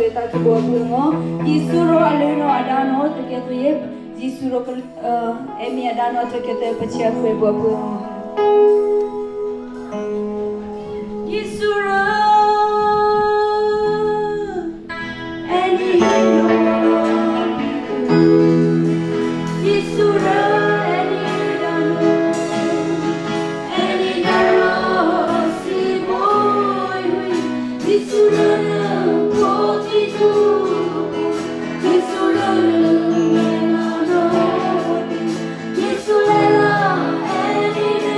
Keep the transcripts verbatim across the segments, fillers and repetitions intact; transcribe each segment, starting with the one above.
tu tak tu buat Jisuro aleno adano tu kita ye Jisuro emi adano tu kita percaya tu buat Jisuro eni Jisuro eni adano eni adano si boy Jisuro Yesu lela eni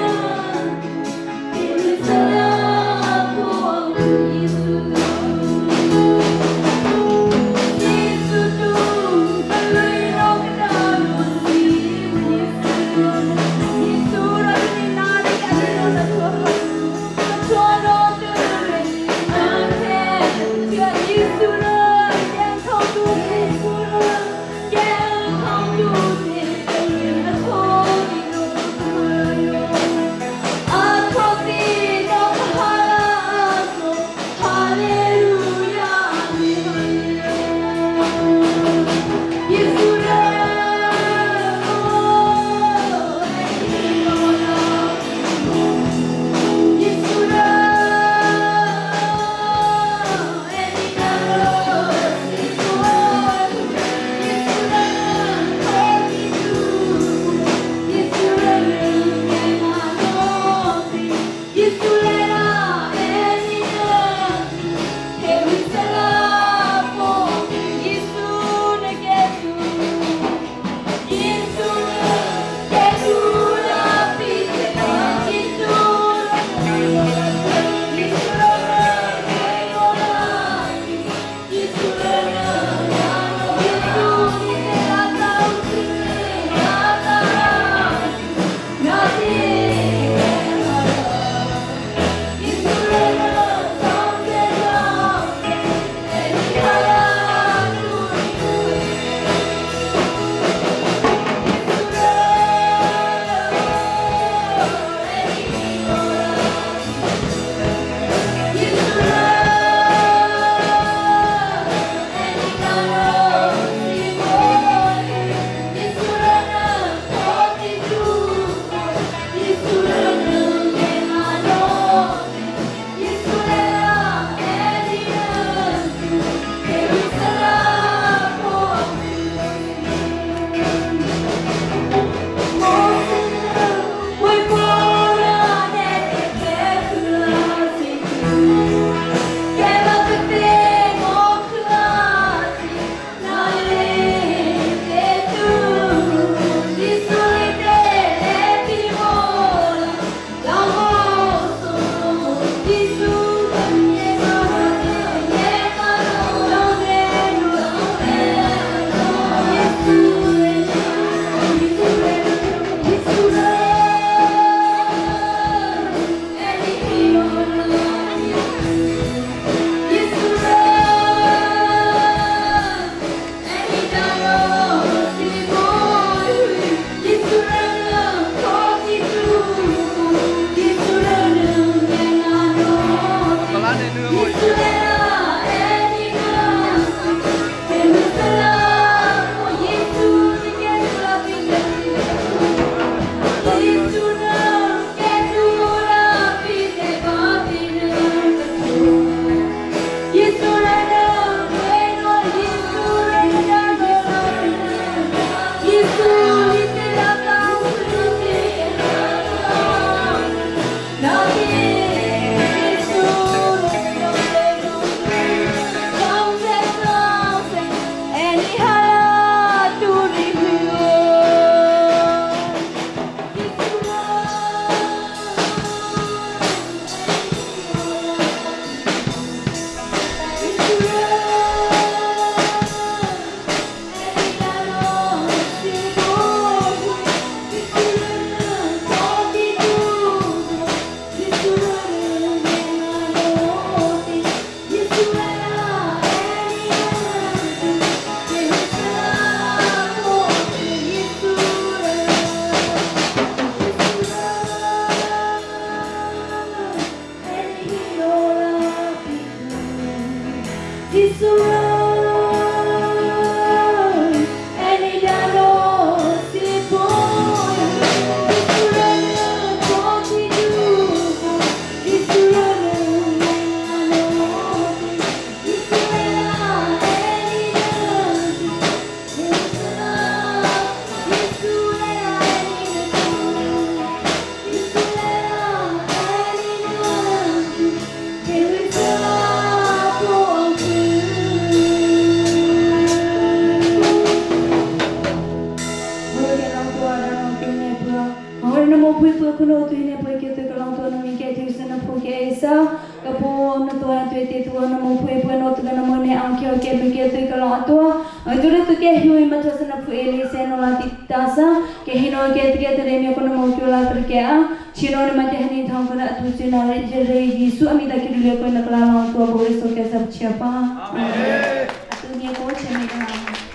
pui pui kuno tu ini pui kita kalau tu nama kita tu sana pui kita esa kapo na tu yang tu itu tu nama pui pui no tu nama ni angkio kita pui kita kalau tu tu le tu kita hui macam sana pui eli sana lati tasa kita hino kita kita ni aku nama kau lah kerja cino ni macam ni thang kena tu cino le jadi Yesus ami tak kira dia kau nak kalau tu boleh so kita siapa amin tu ni aku cakap ni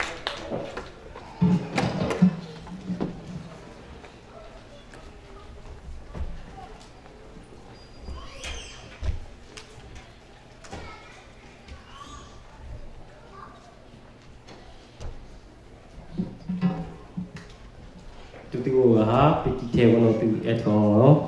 chúng tôi vừa hát bị theo con từ et con đó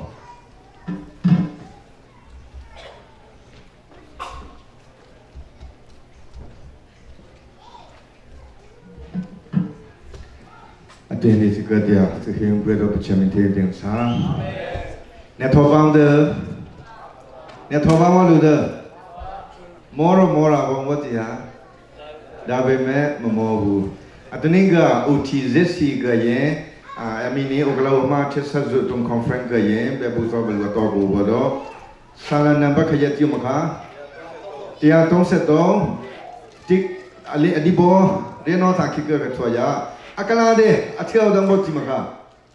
tuyên đi sự cơ địa thực hiện quyết định của mình thì tiếng sáng nè thọ vang được nè thọ vang vào được mua rồi mua là vong vật gì hả đã về mẹ mà mua bu à tôi nên cái u tê zét xê cái gì à em mình này Oklahoma chết sát rụt trong conference cái gì bé bu sao bự to bu vào đó sang lần năm bắt khai tiêu mà cả tia tông sẽ tông tik ali ali bo để nó thà khi cái cái thôi ya akala de athil dang bo ti ma ka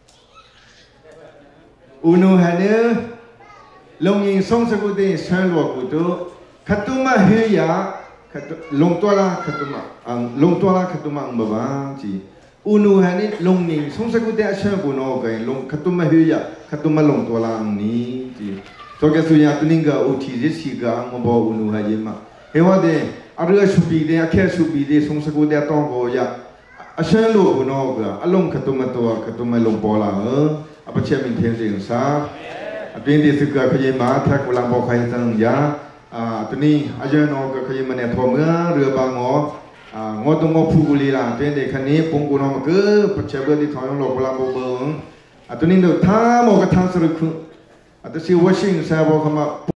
unu hane long yin song sa ku de san lo ku tu khatuma he ya long to la khatuma ang long to la khatuma ang baba chi unu hane long yin song sa ku de san bu no ka long khatuma he ya khatuma long to la ang ni chi to ke su ya tu ning ga u thi ji si ga ang bo unu ha ye ma he wa de aru su bi de akhe su bi de song sa ku de tong go ya asal lu buno ga along katuma to katuma long pola eh apa cia min thiên sing sa atin di suka khye ma thak ulang bo khai tang ya a tuni aja no ga khye mane tho mưa rửa ba ngo a ngo to ngo phu li la tin de khani pung ku no ma ke pa cia ba di thong long lo ulang bo beng a tuni do tha mo ga thang sru khu a ta si washing sa bo khama